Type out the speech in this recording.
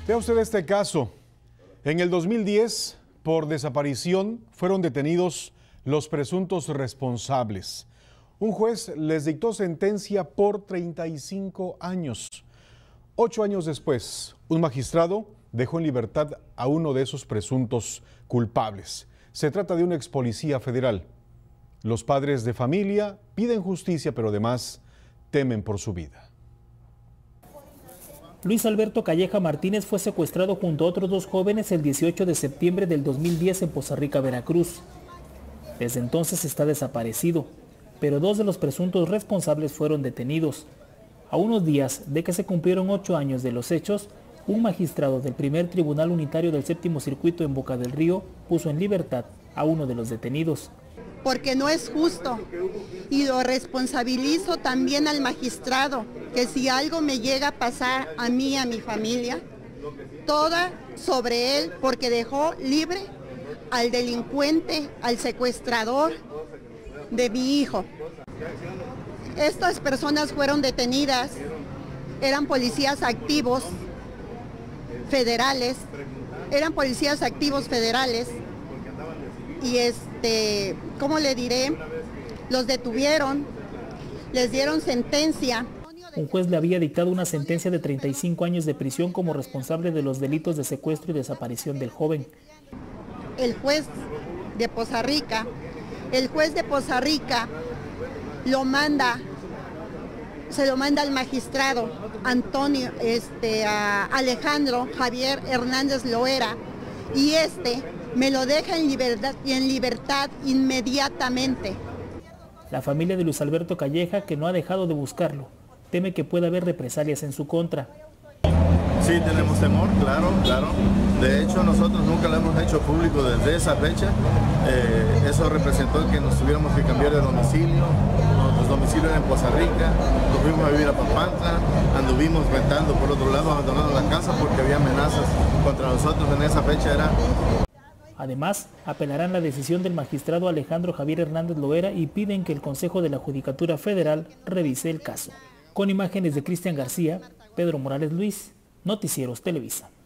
Vea usted este caso. En el 2010, por desaparición, fueron detenidos los presuntos responsables. Un juez les dictó sentencia por 35 años. 8 años después, un magistrado dejó en libertad a uno de esos presuntos culpables. Se trata de un ex policía federal. Los padres de familia piden justicia, pero además temen por su vida. Luis Alberto Calleja Martínez fue secuestrado junto a otros 2 jóvenes el 18 de septiembre del 2010 en Poza Rica, Veracruz. Desde entonces está desaparecido, pero 2 de los presuntos responsables fueron detenidos. A unos días de que se cumplieron 8 años de los hechos, un magistrado del primer Tribunal Unitario del Séptimo Circuito en Boca del Río puso en libertad a uno de los detenidos. Porque no es justo, y lo responsabilizo también al magistrado, que si algo me llega a pasar a mí y a mi familia, toda sobre él, porque dejó libre al delincuente, al secuestrador de mi hijo. Estas personas fueron detenidas, eran policías activos federales, y ¿cómo le diré? Los detuvieron, les dieron sentencia. Un juez le había dictado una sentencia de 35 años de prisión como responsable de los delitos de secuestro y desaparición del joven. El juez de Poza Rica se lo manda al magistrado a Alejandro Javier Hernández Loera, y me lo deja en libertad inmediatamente. La familia de Luis Alberto Calleja, que no ha dejado de buscarlo, teme que pueda haber represalias en su contra. Sí, tenemos temor, claro. De hecho, nosotros nunca lo hemos hecho público desde esa fecha. Eso representó que nos tuviéramos que cambiar de domicilio. Nuestro domicilio era en Poza Rica, nos fuimos a vivir a Papantla, anduvimos rentando por otro lado, abandonando la casa porque había amenazas contra nosotros en esa fecha. Además, apelarán la decisión del magistrado Alejandro Javier Hernández Loera y piden que el Consejo de la Judicatura Federal revise el caso. Con imágenes de Cristian García, Pedro Morales Luis, Noticieros Televisa.